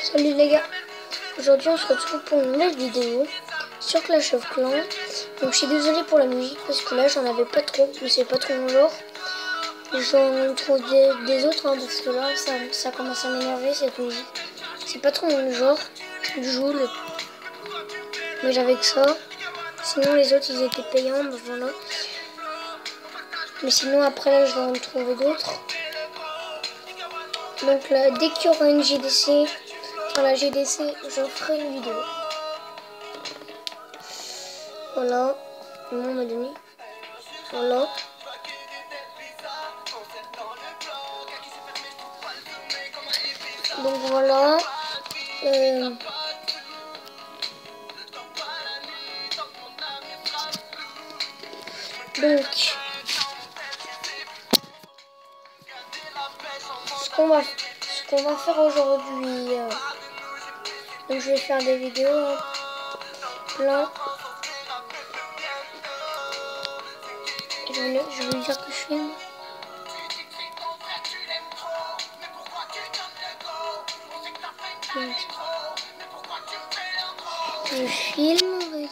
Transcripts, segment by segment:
Salut les gars, aujourd'hui on se retrouve pour une nouvelle vidéo sur Clash of Clans. Donc je suis désolée pour la musique parce que là j'en avais pas trop, mais c'est pas trop mon genre. J'en trouve des autres parce que là ça commence à m'énerver cette musique. C'est pas trop mon genre, Joule. Mais j'avais que ça. Sinon les autres ils étaient payants, bah voilà. Mais sinon après là je vais en trouver d'autres. Donc là dès qu'il y aura une GDC, sur la GDC je ferai une vidéo. Voilà, on m'a donné. Voilà. Donc voilà. Donc ce qu'on va faire aujourd'hui, donc je vais faire des vidéos plein. Je voulais dire que je filme. Je filme, on va dire.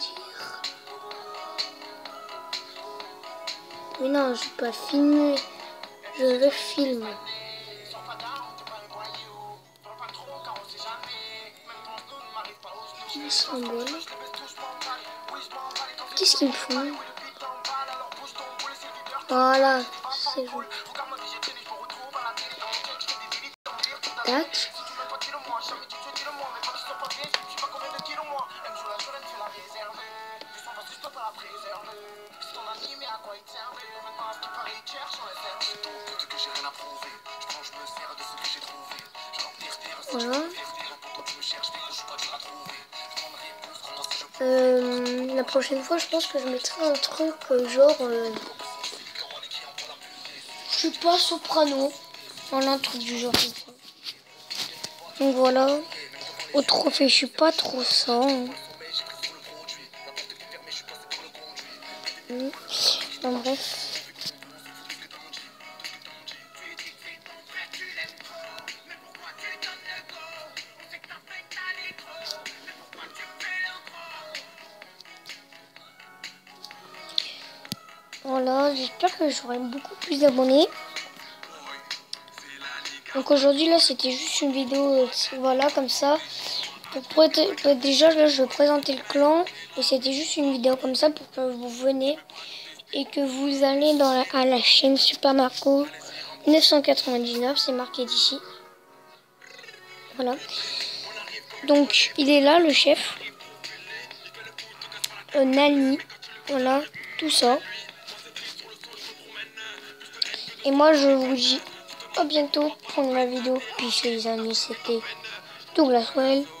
Mais non, je vais pas filmer. Je filme. Ils sont bons. Qu'est-ce qu'ils me font? Voilà, c'est bon. Tac. Voilà. La prochaine fois, je pense que je mettrai un truc genre, je sais pas, soprano. Voilà, un truc du genre. Donc voilà. Au trophée, je suis pas trop ça. Enfin, bref. Voilà, j'espère que j'aurai beaucoup plus d'abonnés. Donc aujourd'hui là c'était juste une vidéo, voilà, comme ça. Déjà là je vais présenter le clan. Et c'était juste une vidéo comme ça pour que vous venez. Et que vous allez à la chaîne Super Marco 999, c'est marqué d'ici. Voilà. Donc il est là le chef. Nani. Voilà, tout ça. Et moi je vous dis à bientôt pour une nouvelle vidéo. Puis les amis, c'était Douglas Well.